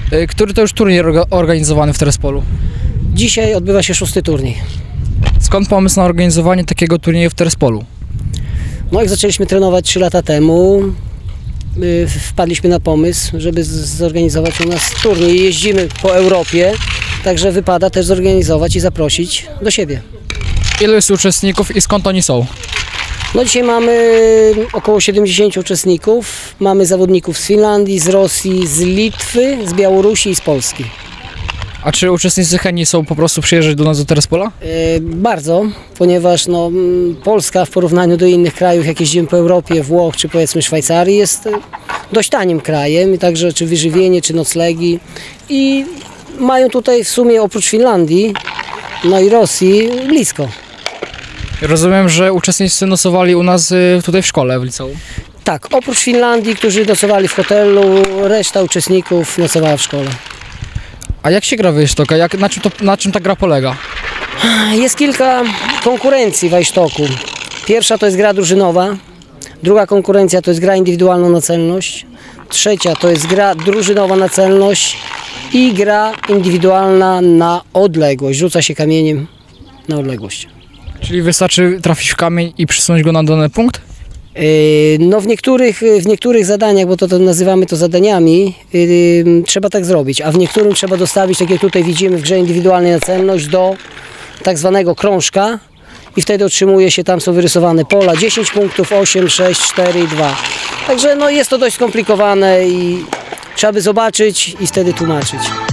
Który to już turniej organizowany w Terespolu? Dzisiaj odbywa się 6. turniej. Skąd pomysł na organizowanie takiego turnieju w Terespolu? No jak zaczęliśmy trenować 3 lata temu, wpadliśmy na pomysł, żeby zorganizować u nas turniej. Jeździmy po Europie, także wypada też zorganizować i zaprosić do siebie. Ilu jest uczestników i skąd oni są? No dzisiaj mamy około 70 uczestników. Mamy zawodników z Finlandii, z Rosji, z Litwy, z Białorusi i z Polski. A czy uczestnicy chętni są po prostu przyjeżdżać do nas do Terespola? Bardzo, ponieważ Polska w porównaniu do innych krajów, jak jeździmy po Europie, Włoch czy powiedzmy Szwajcarii, jest dość tanim krajem, także czy wyżywienie, czy noclegi. I mają tutaj w sumie oprócz Finlandii, no i Rosji blisko. Rozumiem, że uczestnicy nocowali u nas tutaj w szkole, w liceum. Tak, oprócz Finlandii, którzy nocowali w hotelu, reszta uczestników nocowała w szkole. A jak się gra w Wajsztoka? Na czym ta gra polega? Jest kilka konkurencji w Wajsztoku. Pierwsza to jest gra drużynowa, druga konkurencja to jest gra indywidualna na celność, trzecia to jest gra drużynowa na celność i gra indywidualna na odległość. Rzuca się kamieniem na odległość. Czyli wystarczy trafić w kamień i przysunąć go na dany punkt? No w niektórych zadaniach, bo to nazywamy to zadaniami, trzeba tak zrobić, a w niektórym trzeba dostawić, tak jak tutaj widzimy w grze indywidualnej na celność, do tak zwanego krążka i wtedy otrzymuje się, tam są wyrysowane pola, 10 punktów, 8, 6, 4 i 2. Także jest to dość skomplikowane i trzeba by zobaczyć i wtedy tłumaczyć.